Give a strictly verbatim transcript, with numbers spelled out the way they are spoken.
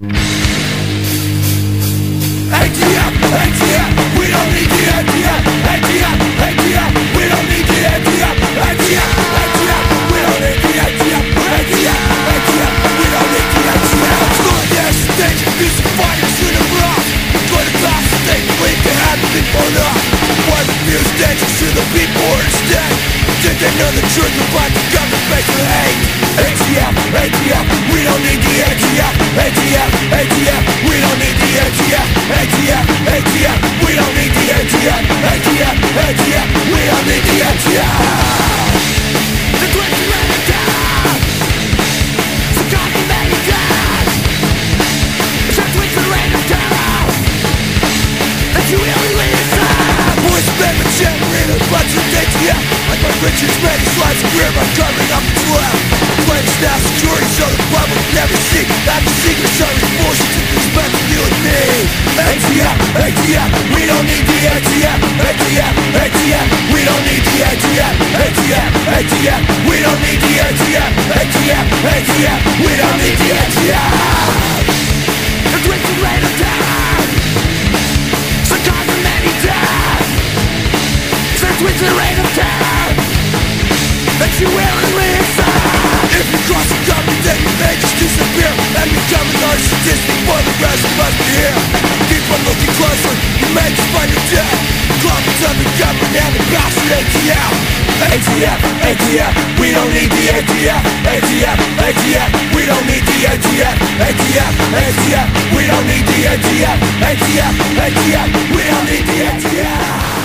A T F, A T F, we don't need the A T F. A T F, A T F, we don't need the A T F. A T F, A T F, we don't need the A T F. A T F, A T F, we don't need the A T F. Slow down stage, music fighters in a rock. Go to top stage, we can have people up. Why refuse dangerous to the people who are instead? Did they know the truth about the government face of hate? A T F, A T F, we don't need the A T F. A T F, A T F, we don't need the A T F. A T F, A T F, we don't need the A T F. A T F, A T F, we don't need the A T F. The twins are ready to die. So call me ready to die. The twins are ready to die. That you really listen. Boys spend the chamber in a bunch of A T F. Like my Richards made his life's career by carving up his left. Playing staff security so the public never see that the secret service bullshit to respect you and me. A T F, A T F, we don't need the A T F. A T F, A T F, we don't need the A T F. A T F, A T F, we don't need the A T F. A T F, A T F, we don't need the A T F. The twins are ready to die. So cause the many die. So the twins are ready to die. That you will and listen. If you cross the government, then you may just disappear and become a narcissistic for the rest of us to hear. Keep on looking closer, you may just find your death. Clobbers of the government and the bastard A T F. A T F, A T F, we don't need the A T F. A T F, A T F, we don't need the A T F. A T F, A T F, we don't need the A T F. A T F, A T F, we don't need the A T F.